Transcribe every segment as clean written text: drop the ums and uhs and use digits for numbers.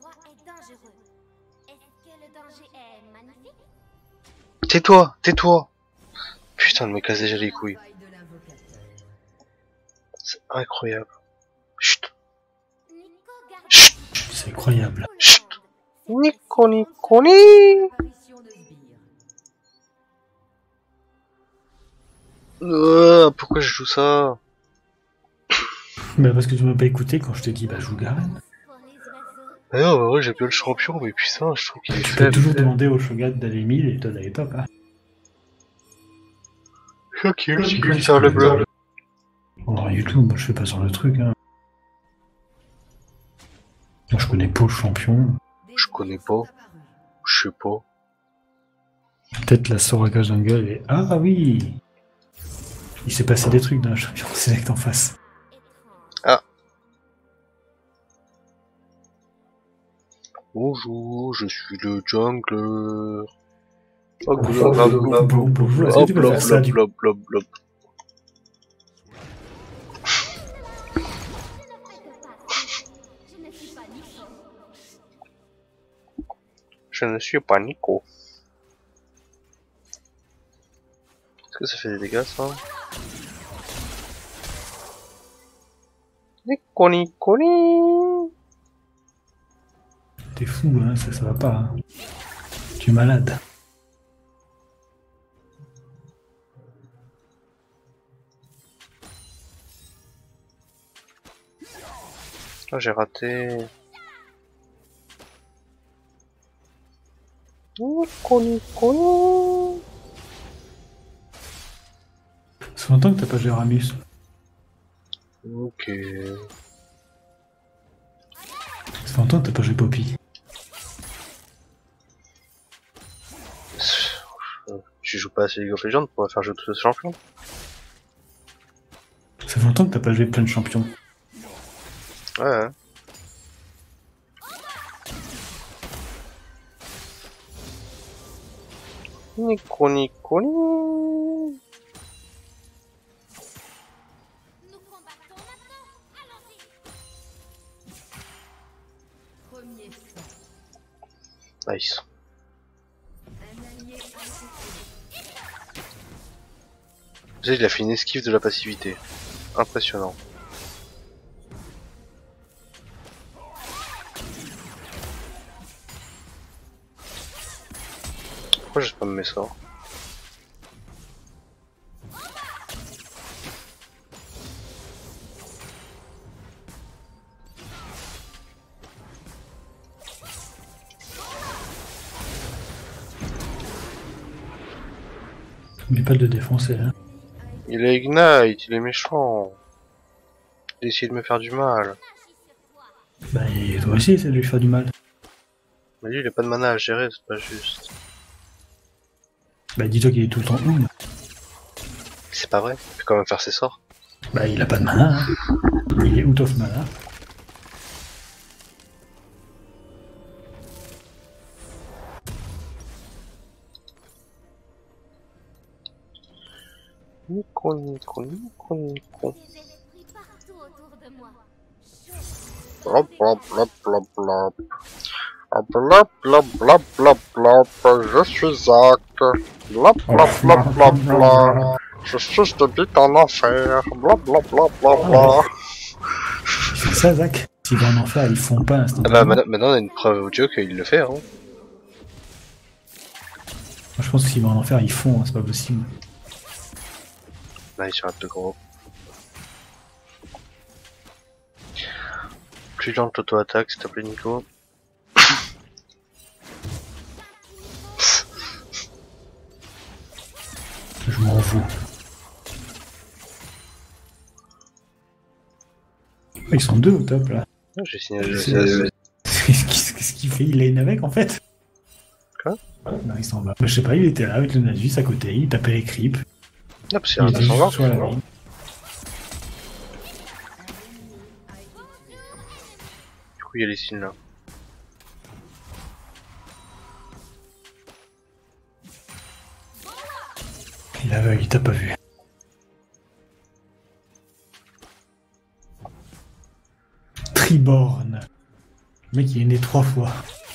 Tais-toi, tais-toi. Putain de me casser déjà les couilles. C'est incroyable. Chut. Chut. C'est incroyable. Chut. Nico, Nico, ni. Pourquoi je joue ça? Bah parce que tu m'as pas écouté quand je t'ai dit bah joue Garen. Ah non, en vrai j'ai bien le champion, mais putain, je trouve qu'il est Tu peux faible. toujours demander au Shogun d'aller mid et toi d'aller top. Hein. Ok, je peux faire le blanc. Alors YouTube, moi je fais pas sur le truc. Hein. Moi je connais pas le champion. Je connais pas. Je sais pas. Peut-être la Soraka Jungle et... Ah oui. Il s'est passé des trucs dans le champion select en face. Ah. Bonjour, je suis le jungler. Hop, Bonjour, est-ce que tu peux faire ça du coup? Je ne suis pas Nico. Est-ce que ça fait des dégâts ça? Nico, Nico, Nico. T'es fou, hein, ça va pas. Hein. Tu es malade. Ah, j'ai raté. Nico, Nico, Nico. Ça fait longtemps que t'as pas joué Ramus. Ok. Ça fait longtemps que t'as pas joué Poppy. Tu joues pas à League of Legends pour faire jouer tout ce champion? Ça fait longtemps que t'as pas joué plein de champions. Ouais. Nico, Nico, Nico. Nice. Tu sais, il a fait une esquive de la passivité. Impressionnant. Pourquoi j'ai pas me mettre ça? Mais pas de défoncer, hein. Il est Ignite, il est méchant. Il a essayé de me faire du mal. Bah, et toi aussi, essaie de lui faire du mal. Mais lui, il a pas de mana à gérer, c'est pas juste. Bah, dis-toi qu'il est tout le temps oum. C'est pas vrai, il peut quand même faire ses sorts. Bah, il a pas de mana, hein. Il est out of mana. Nico, Nico, Nico, Nico. Blop, blop, blop, blop, blop. Blop, blop, blop, blop, blop. Je suis Zach. Blop, blop, blop, blop, blop. Je suis de bite en enfer. Blop, blop, blop, blop, blop. Il fait ça, Zach. S'il va en enfer, ils font pas Ah instantanément. bah maintenant on a une preuve audio qu'il le fait. Hein. Moi, je pense que s'ils vont en enfer, ils font, hein, c'est pas possible. Là il sera plus gros. Plus lent que l'auto-attaque s'il te plaît Nico. Je m'en fous. Ils sont deux au top là. J'ai signé. Qu'est-ce qu'il fait? Il lane avec en fait? Quoi? Non, il s'en va. Bah, je sais pas, il était là avec le Nasus à côté, il tapait les creeps. Ah, parce qu'il y Il a un était juste ascendant. sur la lane. Du coup il y a les signes là. Il aveugle, il t'a pas vu. Triborn. Le mec il est né 3 fois.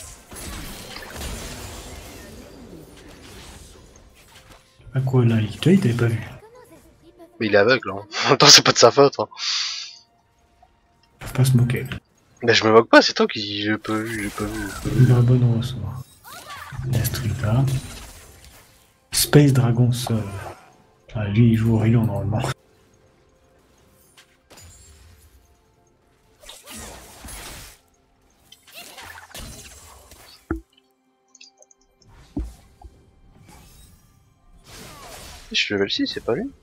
À quoi là? Tu vois, il t'avait pas vu. Mais il est aveugle, hein. En même temps, c'est pas de sa faute, hein. Faut pas se moquer. Mais je me moque pas, c'est toi qui j'ai pas vu, j'ai pas vu. Il a un bon ressort. Laisse truc là. Space Dragon seul. Ah, lui il joue au rayon normalement. Je suis level 6, c'est pas lui.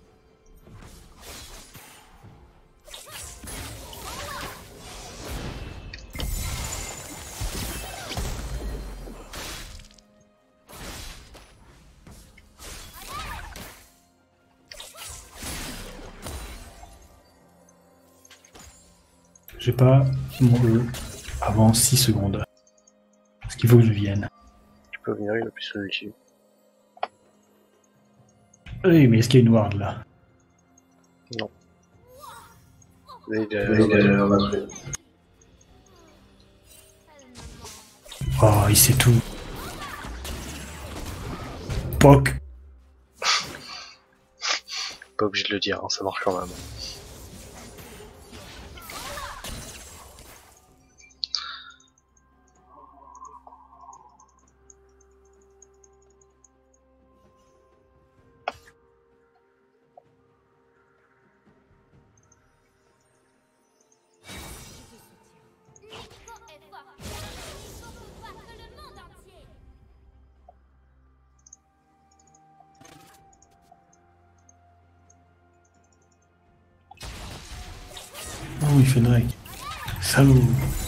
J'ai pas mon jeu avant 6 secondes. Parce qu'il faut que je vienne. Tu peux venir, il a plus son ulti. Oui, mais est-ce qu'il y a une ward là? Non. Mais il est Oh, il sait tout. Poc. pas obligé de le dire, hein, ça marche quand même. Oh, il fait Drake. Salaud.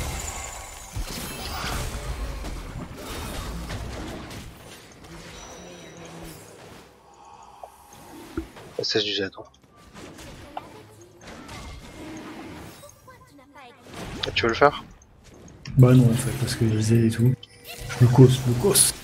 SS du Z. Hein. Ah, tu veux le faire? Bah non en fait, parce que je les ai et tout. Je me cause.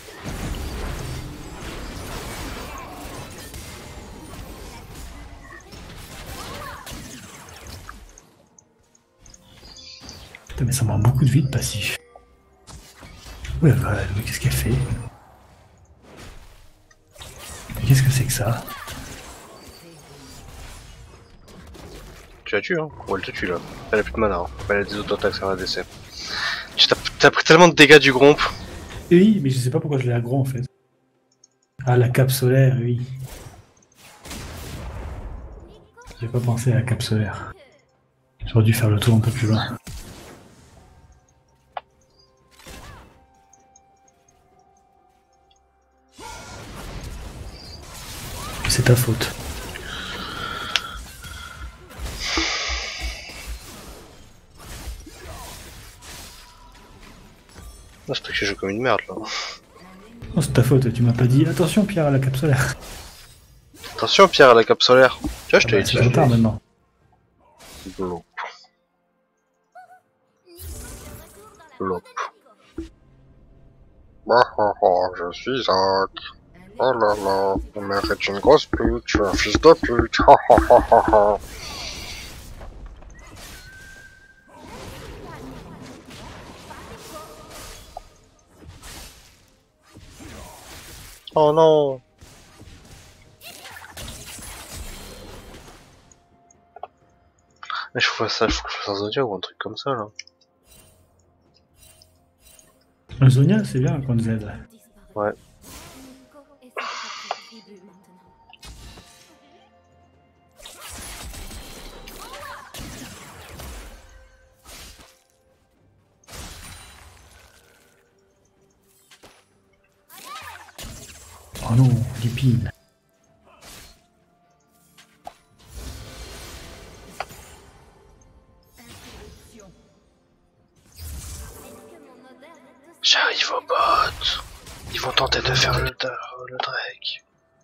Putain mais ça prend beaucoup de vie de passif. Ouais bah, qu'est-ce qu'elle fait? Mais qu'est-ce que c'est que ça? Tu la tues, hein? Ou elle te tue là. Elle a plus de mana, hein. Elle a des auto-attaques sur la DC. T'as pris tellement de dégâts du grompe. Oui, mais je sais pas pourquoi je l'ai aggro en fait. Ah, la cape solaire, oui. J'ai pas pensé à la cape solaire. J'aurais dû faire le tour un peu plus loin. C'est ta faute. Non, c'est toi que je joue comme une merde là. Oh, c'est ta faute, tu m'as pas dit attention Pierre à la cape solaire. Attention Pierre à la cape solaire. Tu vois, je te l'ai dit. C'est trop tard maintenant. Blop. Blop. Bah, je suis Zach. Oh là là, ma mère est une grosse pute, je suis un fils de pute. Oh non. Mais je fais ça, faut que je fasse un Zodia ou un truc comme ça là. Un Zonia, c'est bien contre Z. Ouais. Oh non, l'épine. J'arrive au bot. Ils vont tenter de faire le Drake.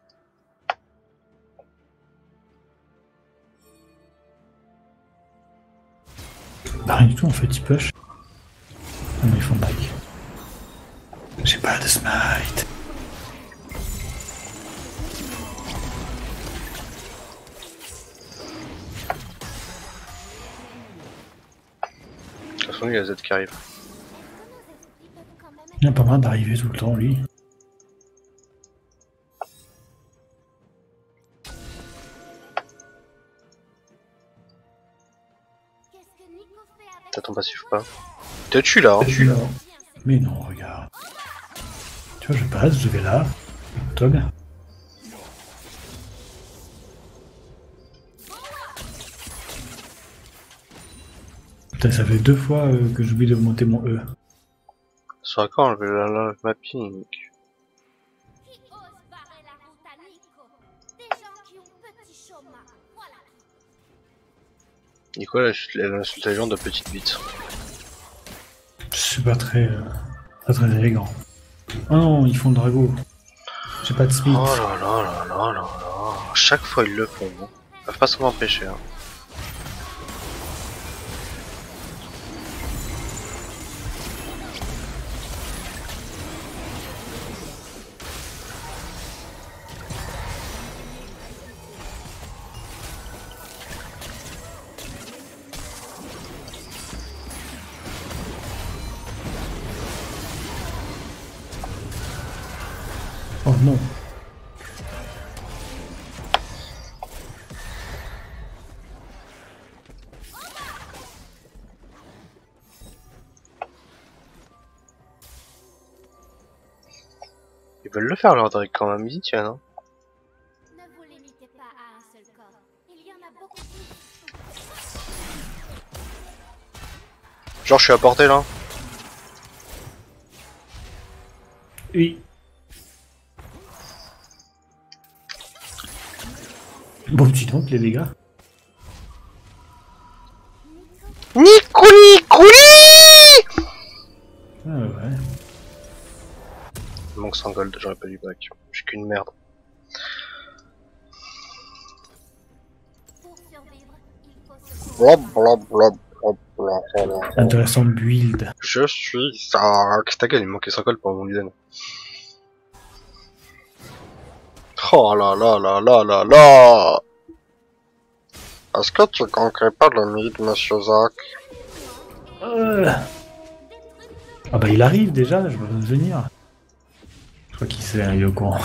Bah rien du tout en fait, ils push. Oh non, ils font back. J'ai pas de smite. De toute façon, il y a Z qui arrive. Il a pas mal d'arriver tout le temps, lui. T'as ton passif ou pas? Te tue là, hein. Tue là. Mais non, regarde. Tu vois, je passe, je vais là. Toi bien. Putain, ça fait 2 fois que j'oublie d'augmenter mon E. Sur quand je vais la mapping. Nicolas, elle insulte les gens de petite bite. C'est pas très, très élégant. Oh non, ils font le drago. J'ai pas de speed. Oh là là là là là là. Chaque fois ils le font. Hein. Ils peuvent pas s'en empêcher. Hein. Oh non. Ils veulent le faire leur Drake quand même, ils y tiennent. Hein. Ne vous limitez pas à un seul corps. Il y en a beaucoup plus. Genre je suis à portée là. Oui. Bon, dis donc, les dégâts. Nicouli Couli. Ah ouais. Il manque 100 gold, j'aurais pas dû back. J'ai qu'une merde. Pour survivre, il faut se Blop blop blop blop blop. Intéressant build. Je suis Zach. Ta gueule, il me manquait 100 gold pour mon Luden. Oh là là là là là là. Est-ce que tu conquerais pas le mid, monsieur Zach? Ah bah il arrive déjà, je vais venir. Je crois qu'il sait, il est au courant.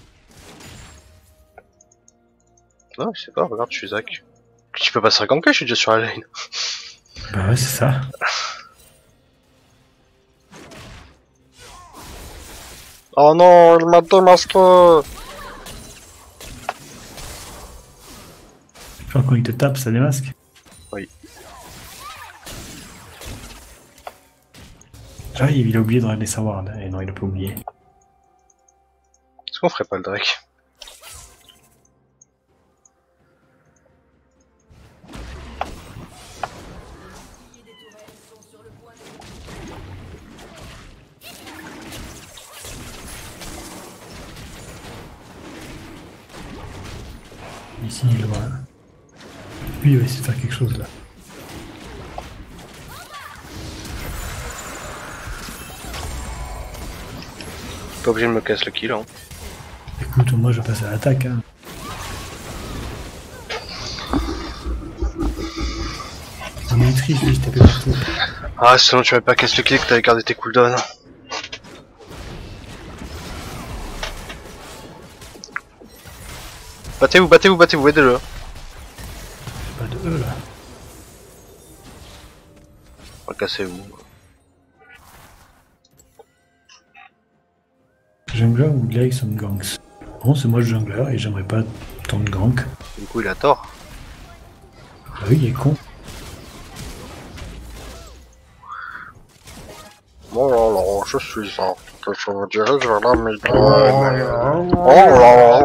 Non, je sais pas, regarde, je suis Zach. Tu peux pas se ganker, je suis déjà sur la lane. Bah ouais, c'est ça. Oh non, il m'a démasqué. Genre quand il te tape, ça démasque. Oui. J'arrive, il a oublié de ramener sa ward. Et non, il a pas oublié. Est-ce qu'on ferait pas le Drake? Ici, il doit... Lui, il va essayer de faire quelque chose là. Pas obligé de me casser le kill, hein. Écoute, moi je passe à l'attaque. Hein. On maîtrise, lui, je tapais partout. Ah, sinon tu m'avais pas cassé le kill que t'avais gardé tes cooldowns. Battez-vous, battez-vous, battez-vous, aidez-le. Pas de E là. Cassez-vous. Jungler ou Glyce on ganks? Bon, c'est moi le jungler et j'aimerais pas tant de gank. Du coup, il a tort. Bah oui, il est con. Bon là là, je suis Zach. Que je me dirige vers la mid-lane. Oh là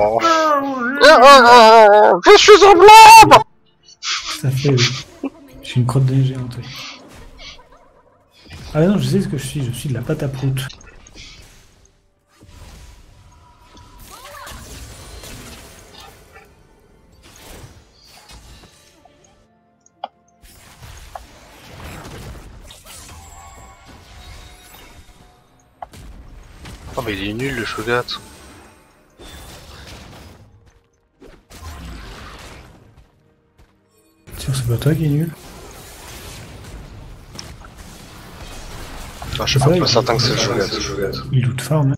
là. Je suis un blob. Ça fait, oui. Je suis une crotte de neige géante, oui. Ah non, je sais ce que je suis de la pâte à prout. Oh mais il est nul le Shogat. Sûr, c'est pas toi qui est nul? Ah, je suis pas certain que c'est le jeu. Il loot farm. Hein.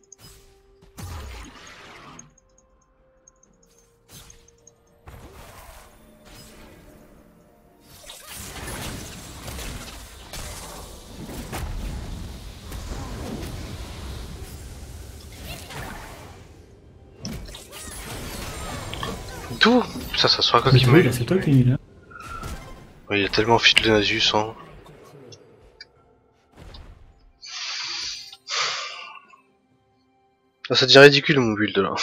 Tout ça sera quoi Mais qui tu m'a vois, là, c'est toi qui es là. Il y a tellement fit de Nasus, hein. Ah, ça devient ridicule mon build là.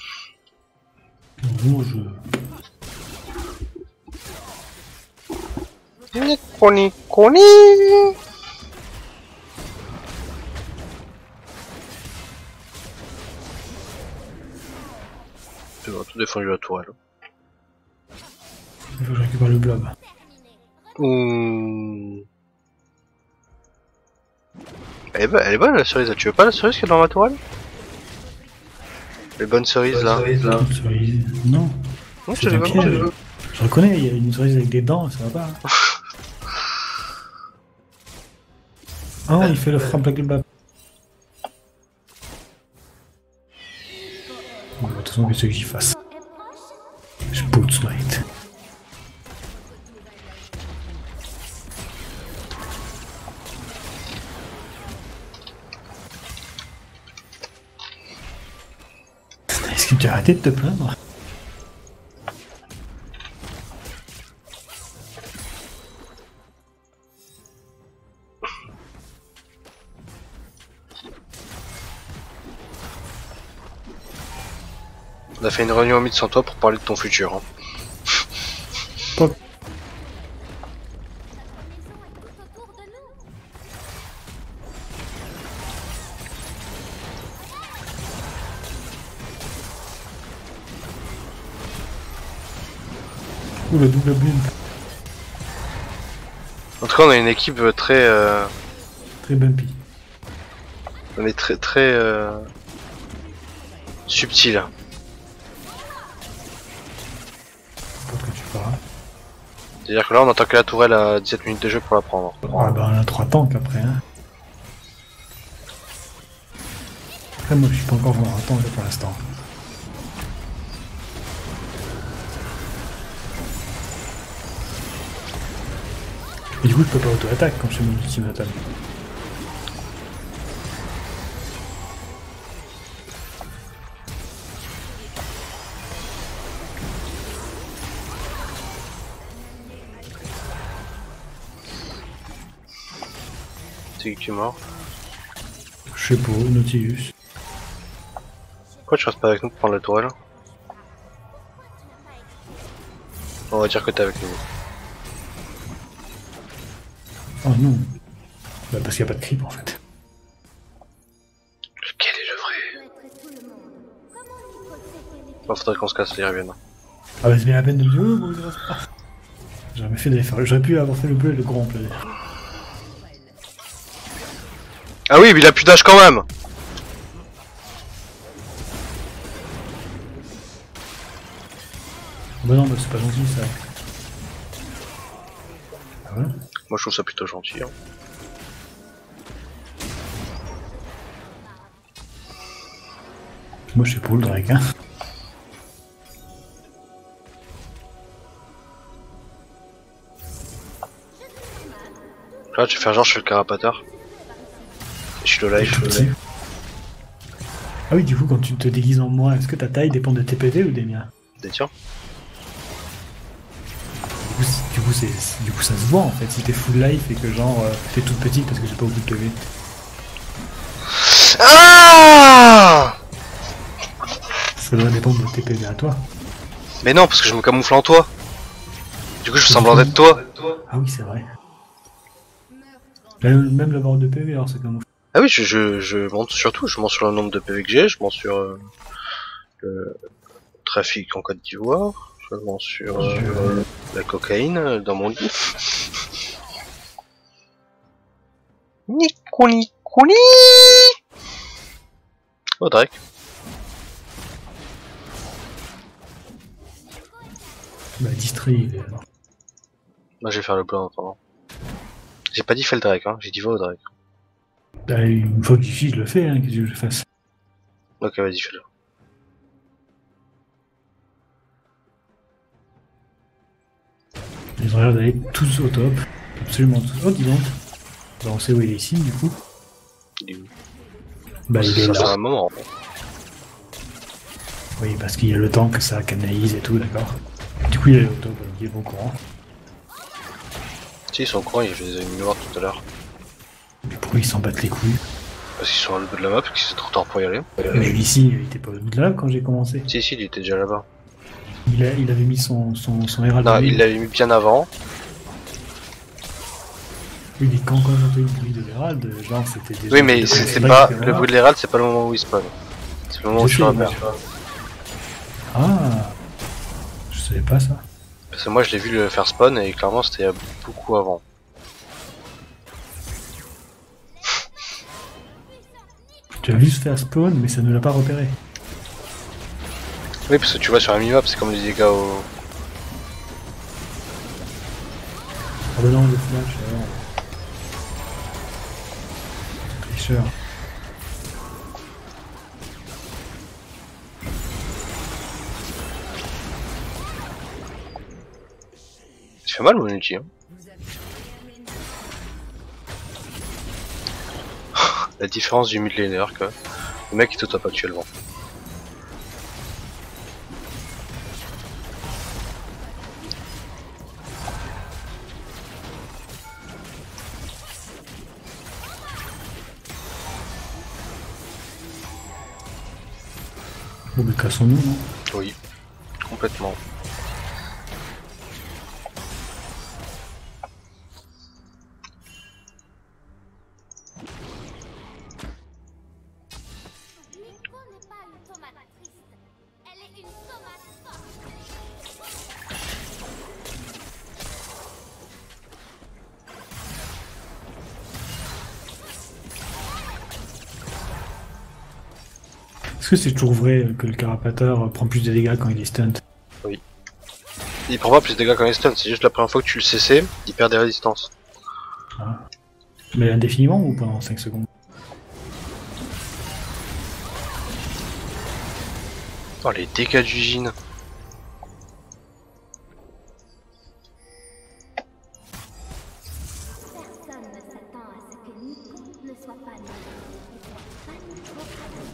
Bon, je... Niconi. C'est bon, tout défendu la tourelle. Il faut que je récupère le blob. Elle est bonne la cerise, tu veux pas la cerise qui est dans ma tourelle? Les bonnes cerises là. Une cerise... Non. Non, C'est un piège. Je reconnais, il y a une cerise avec des dents, ça va pas. Ah non, il fait le frappe avec le blob. Bon, de toute façon, qu'est-ce que j'y fasse? Je boot smite. Est-ce que tu as arrêté de te plaindre? On a fait une réunion au mid sans toi pour parler de ton futur. Hein. Pop. Ouh, le double blimp. En tout cas, on a une équipe très... Très bumpy. On est très subtile. Pas que tu parles. C'est-à-dire que là, on attend que la tourelle à 17 minutes de jeu pour la prendre. Ah bah on a 3 tanks après. Hein. Après, moi je suis pas encore vraiment un tank pour l'instant. Et du coup, je peux pas auto-attaque quand je fais mon ultimatum. C'est qui est mort? Je sais pas, Nautilus. Pourquoi tu restes pas avec nous pour prendre la tourelle? On va dire que t'es avec nous. Oh non. Bah parce qu'il n'y a pas de creep en fait. Lequel est le vrai? Bon, faudrait qu'on se casse les reviennes. Ah bah c'est bien la peine de me dire oh, bon, il reste pas. J'ai jamais fait d'effort. J'aurais pu avoir fait le bleu et le grand bleu. Ah oui, mais il a plus d'âge quand même! Bah non, bah c'est pas gentil ça. Ah ouais. Moi je trouve ça plutôt gentil. Hein. Moi je suis pour le Drake hein. Là tu fais genre je fais le carapateur. Et je suis le live. Ah oui, du coup quand tu te déguises en moi, est-ce que ta taille dépend de tes PV ou des miens? Des tiens. Du coup ça se voit en fait, si t'es full life et que genre t'es toute petite parce que j'ai pas beaucoup de PV. Ah! Ça doit dépendre de tes PV à toi. Mais non, parce que je me camoufle en toi. Du coup je fais semblant d'être toi. Ah oui c'est vrai. Même la barre de PV alors c'est comme... Ah oui, je monte surtout, je monte sur le nombre de PV que j'ai, je monte sur le trafic en Côte d'Ivoire, je monte sur la cocaïne dans mon lit. Niconi. Oh Drake. Bah distrait il est... Moi je vais faire le plan pendant. J'ai pas dit fais le Drake, hein, j'ai dit va au Drake. Bah, une fois que j'y suis, je le fais, hein, qu'est-ce que je fasse? Ok, vas-y, fais-le. Ils ont l'air d'aller tous au top. Absolument tous. Oh, dis donc. Bah, on sait où il est ici, du coup. Il est où? Bah, il est Ça fait là. un moment. Oui, parce qu'il y a le temps que ça canalise et tout, d'accord. Du coup, il est au top, donc il est bon courant. Si, ils sont au courant, je les ai mis voir tout à l'heure. Mais pourquoi ils s'en battent les couilles? Parce qu'ils sont à l'autre bout de la map, parce que c'est trop tard pour y aller. Mais ici, il était pas là quand j'ai commencé. Si, il était déjà là-bas. Il avait mis son Herald. Non, il l'avait mis bien avant. Oui, mais quand j'entends une bruit de Herald, genre c'était déjà. Oui, mais c'est pas. Le bruit de l'Herald, c'est pas le moment où il spawn. C'est le moment où tu le repères. Ah, je savais pas ça. Parce que moi, je l'ai vu le faire spawn et clairement, c'était beaucoup avant. Tu as vu se faire spawn, mais ça ne l'a pas repéré. Oui, parce que tu vois sur la minimap, c'est comme les dégâts au. Ah bah non, le flash, tricheur. Ça fait mal mon ulti, hein. La différence du mid laner, que le mec est au top actuellement. Bon, mais cassons-nous, non? Oui, complètement. Nico n'est pas une tomate triste. Elle est une tomate forte. Est-ce que c'est toujours vrai que le carapateur prend plus de dégâts quand il est stunt? Il prend pas plus de dégâts quand il stun, c'est juste la première fois que tu le cessais, il perd des résistances. Ah. Mais indéfiniment ou pendant 5 secondes? Oh, les dégâts du Jin. Personne ne s'attend à ce que Nico ne soit pas là. Pas Nico.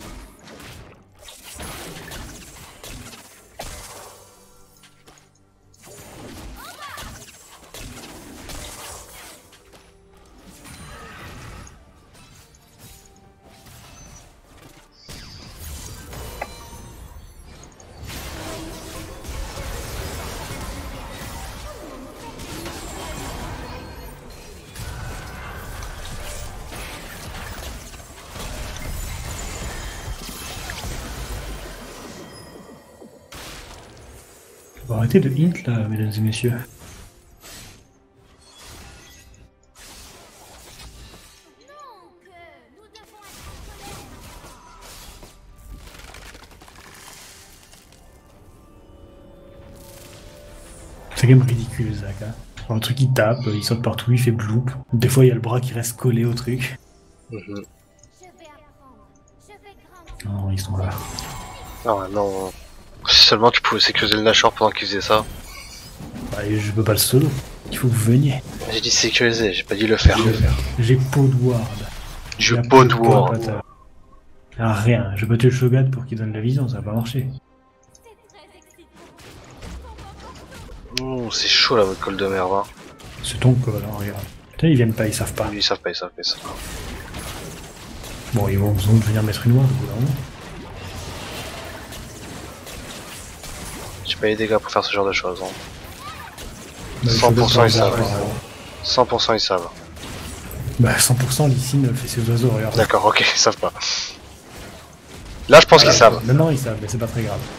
On va arrêter de hint là, mesdames et messieurs. Non, que nous devons être en colère. C'est quand même ridicule, Zach. Hein. Un truc il tape, il saute partout, il fait bloop. Des fois il y a le bras qui reste collé au truc. Je vais apprendre. Je vais grandir. Non, ils sont là. Ah non. Si seulement tu pouvais sécuriser le Nashor pendant qu'il faisait ça. Bah, je peux pas le solo. Il faut que vous veniez. J'ai dit sécuriser, j'ai pas dit le faire. J'ai pot de ward. Je J'ai pot de war. carapateur. Ah, rien, je peux tuer le Shogat pour qu'il donne la vision, ça va pas marcher. C'est très excitant. C'est chaud là votre col de merde. Hein. C'est ton col, hein, regarde. Putain, ils viennent pas, ils savent pas. Ils savent pas, ils savent pas, ils savent pas. Bon, ils vont venir mettre une ward au bout d'un moment. J'ai pas les dégâts pour faire ce genre de choses. Hein. Bah, 100% ils savent. ouais. 100% ils savent. Bah, 100% Lysine fait ses oiseaux, regarde. D'accord, ok, ils savent pas. Là je pense qu'ils savent. Maintenant ils savent, mais c'est pas très grave.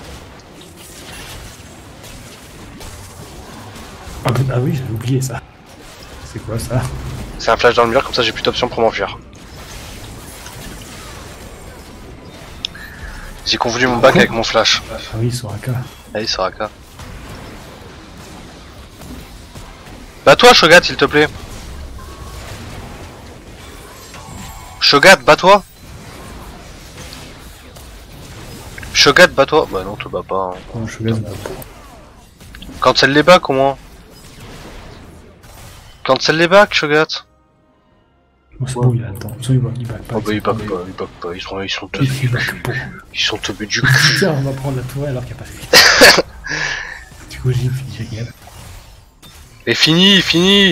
Ah oui, j'avais oublié ça. C'est quoi ça? C'est un flash dans le mur, comme ça j'ai plus d'options pour m'enfuir. J'ai convenu mon bac avec mon flash. Ah oui, Soraka. Allez, Soraka. Bah toi, Shogat, s'il te plaît. Shogat, bats-toi. Shogat, bats-toi. Bah non, te bats pas. Hein. Oh, je gagne. Quand elle les bat, comment? Quand elle les bat, Shogat. Oh, c'est bon, il a le temps. Il back pas. Oh bah ils back pas, ils sont teubés Il du back cul. pas. Ils sont teubés du cul. Tiens, on va prendre la tourelle alors qu'il n'y a pas de script. Du coup, j'ai fini la game. Et fini.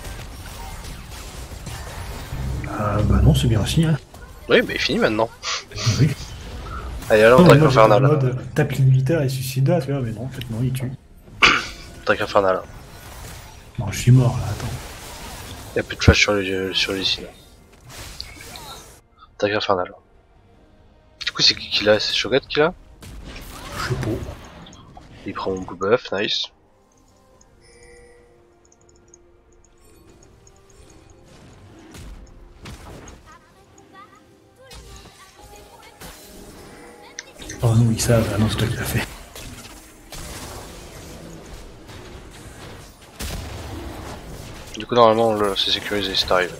Bah non, c'est bien aussi, hein. Oui, mais fini maintenant. Oui. Allez, alors, Non, Drake moi, j'étais en Infernal. mode, tape l'inhibiteur et suicida, tu vois, mais non, en fait, non, il tue. Drake Infernal. Non, je suis mort, là, attends. Y'a plus de flash sur les signes. Drake Infernal. Du coup, c'est qui l'a? C'est Shogat qui l'a? Je sais pas. Il prend mon blue buff, nice. Oh non, ils savent, ah non, c'est toi qui l'as fait. Du coup, normalement, c'est sécurisé si t'arrives.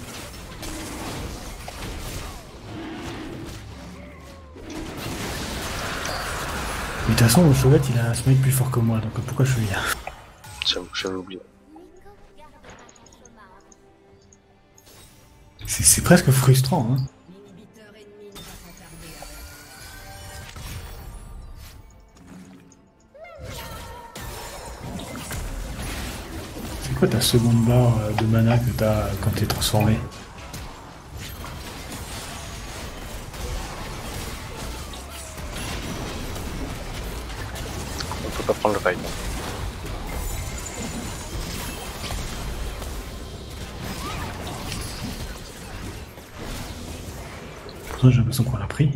Mais de toute façon, le Shogat, il a un smite plus fort que moi, donc pourquoi je suis là? J'avais oublié. C'est presque frustrant, hein. C'est quoi ta seconde barre de mana que t'as quand t'es transformé? On peut pas prendre le fight. Pourtant, j'ai l'impression qu'on l'a pris.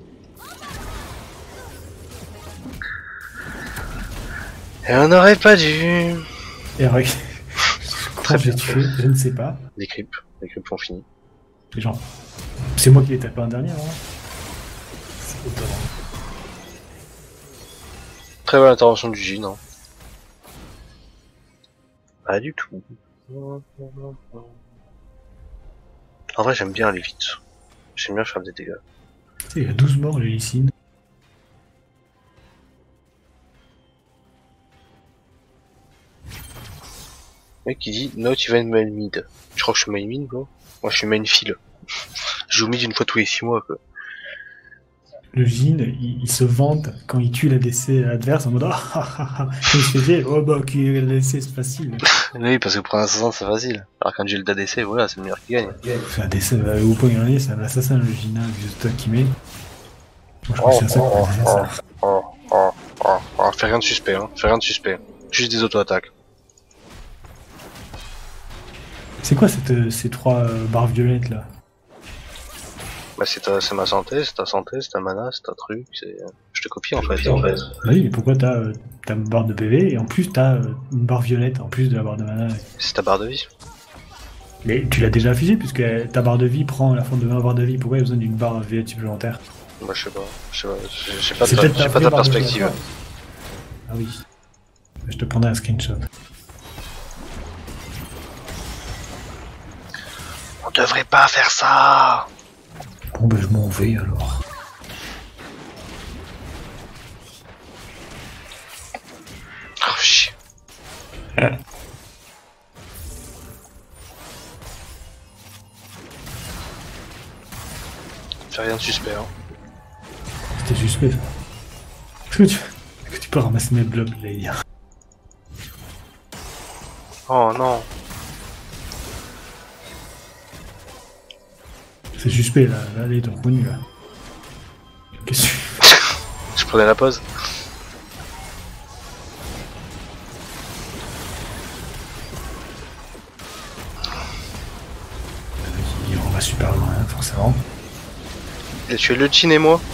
Et on n'aurait pas dû. Et regarde, quand j'ai tué, je ne sais pas. Les creeps ont fini. Les gens. C'est moi qui l'ai tapé en dernier, hein. C'est étonnant. Très bonne intervention du Jin, hein. Pas du tout. En vrai, j'aime bien aller vite. J'aime bien faire des dégâts. Tu sais, il y a 12 morts, les Lysine. Mec qui dit not even main mid. Je crois que je suis main mid, quoi. Moi, je suis main fil. Je joue mid une fois tous les 6 mois, quoi. Le Jin, il se vante quand il tue l'ADC adverse en mode ah ah ah ah. Il se fait oh bah ok, l'ADC c'est facile. Oui, parce que pour un assassin, c'est facile. Alors quand j'ai le d'ADC, voilà, c'est le meilleur qui gagne. L'ADC au point gagner, c'est un assassin le Jin, vu le stock qu'il met. Moi je crois que c'est un ça pour dire ça. Fais rien de suspect, hein. Fais rien de suspect. Juste des auto-attaques. C'est quoi ces trois barres violettes là? Bah c'est ma santé, c'est ta santé, c'est ta mana, c'est ta truc, c'est... Je te copie en fait. Oui, mais pourquoi t'as une barre de PV et en plus t'as une barre violette en plus de la barre de mana? C'est ta barre de vie. Mais tu l'as déjà affiché puisque ta barre de vie prend la forme de ma barre de vie, pourquoi il y a besoin d'une barre violette supplémentaire? Bah je sais pas, j'ai C'est pas ta perspective. Ah oui. Je te prendrai un screenshot. On devrait pas faire ça. Bon ben je m'en vais alors. Oh chier. Fais rien de suspect, hein. C'était suspect ça. Que tu peux ramasser mes blobs, les gars. Oh non. C'est suspect là, allez, ton connu là. Qu'est-ce que Je prenais la pause. on va super loin, hein, forcément. Il a tué le Jin et moi.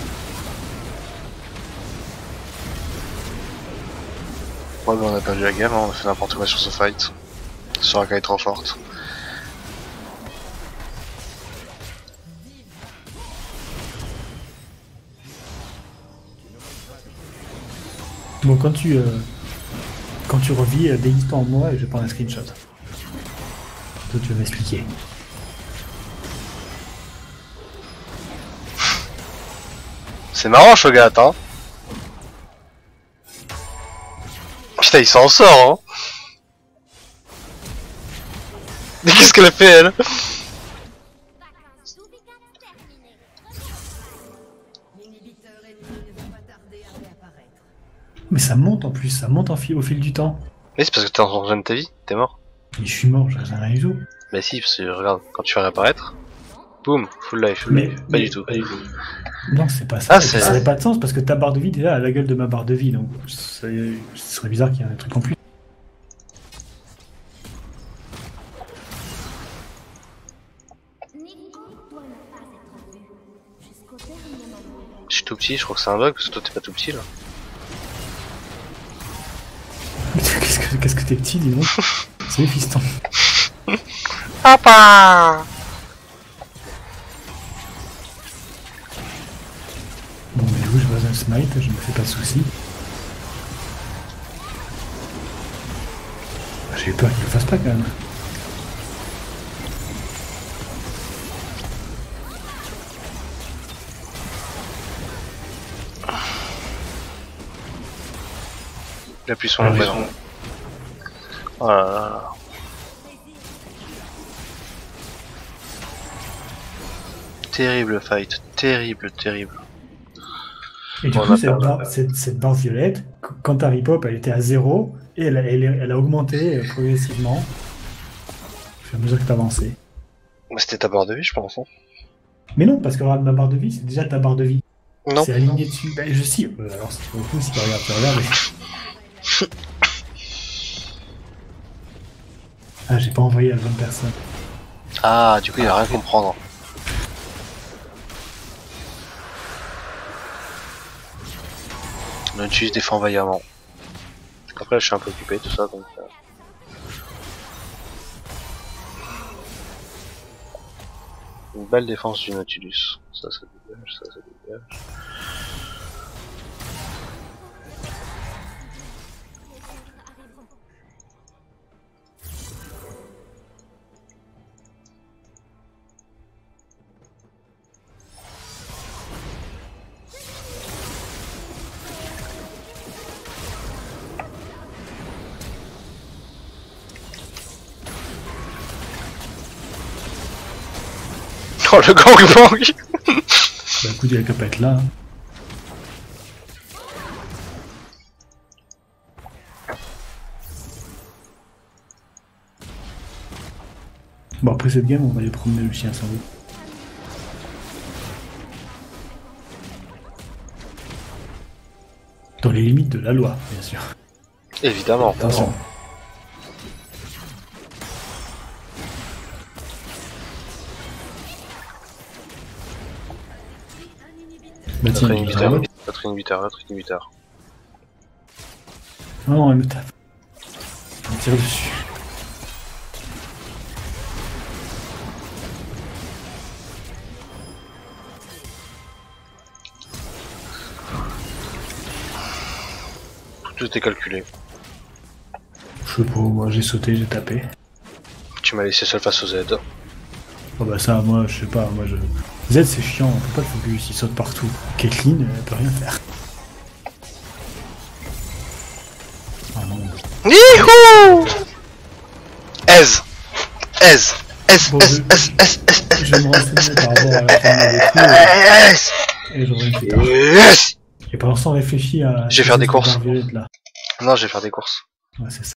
Ouais, mais on a perdu la game, hein, on a fait n'importe quoi sur ce fight. Soraka est trop forte. Bon, quand tu revis, déguise-toi en moi et je prends un screenshot. Toi, tu vas m'expliquer. C'est marrant, Shogat, hein. Putain, il s'en sort, hein. Mais qu'est-ce qu'elle a fait, elle? Vacances d'Ubica terminées. L'inhibiteur ennemi ne va pas tarder à réapparaître. Mais ça monte en plus, ça monte au fil du temps. Oui, c'est parce que t'es en train de ta vie, t'es mort. Mais je suis mort, j'ai rien du tout. Bah si, parce que regarde, quand tu vas réapparaître, boum, full life. Mais- Pas mais- du tout, pas du tout. Non, c'est pas ça. Ah, Et puis, c'est- ça n'aurait pas de sens parce que ta barre de vie déjà a la gueule de ma barre de vie. Donc ce serait bizarre qu'il y ait un truc en plus. Nico doit ne pas être vu. Jusqu'au dernier moment. Je suis tout petit, je crois que c'est un bug, parce que toi t'es pas tout petit là. Qu'est-ce que t'es petit, dis donc. C'est fiston. Papa! Bon, mais où je vois un smite, je me fais pas de soucis. J'ai eu peur qu'il le fasse pas quand même. Il appuie sur mon bouton. Oh là là là. Terrible fight, terrible, terrible. Et du On coup, a cette perdu. cette barre violette, quand ta ripop, elle était à 0, et elle a augmenté progressivement au fur et à mesure que t'avançais. Bah, c'était ta barre de vie, je pense. Hein. Mais non, parce que regarde, ma barre de vie, c'est déjà ta barre de vie. Non. C'est aligné dessus. Bah, je sais. Alors, si tu veux, si tu regardes, tu regardes. Ah, j'ai pas envoyé à la bonne personne. Ah, du coup, il va rien comprendre. Nautilus défend vaillamment. Après, je suis un peu occupé, tout ça, donc... Une belle défense du Nautilus. Ça dégage, ça dégage. Les autres arriveront. Oh, le gangbang! Bah, écoute, il y a qu'à pas être là. Hein. Bon, après cette game, on va aller promener le chien sans doute. Dans les limites de la loi, bien sûr. Évidemment. Attention. Bah tiens, Notre il inhibiteur, va- notre inhibiteur, notre inhibiteur. Non, non, elle me tape. On tire dessus. Tout était calculé. Je sais pas, moi j'ai sauté, j'ai tapé. Tu m'as laissé seul face au Z. Oh bah ça, moi je sais pas, moi je... Z c'est chiant, on peut pas le focus, il saute partout. Caitlyn, elle peut rien faire. Ah non. Youhou! Ez! Ez! Ez! Bon, Ez! Ez! Ez! Ez! Je vais me renseigner par rapport à la fin des coups Ez! et je reviens plus tard. Ez! Et pendant ce temps, réfléchis à... Je vais faire des cette courses. barre violette, là. Non, je vais faire des courses. Ouais, c'est ça.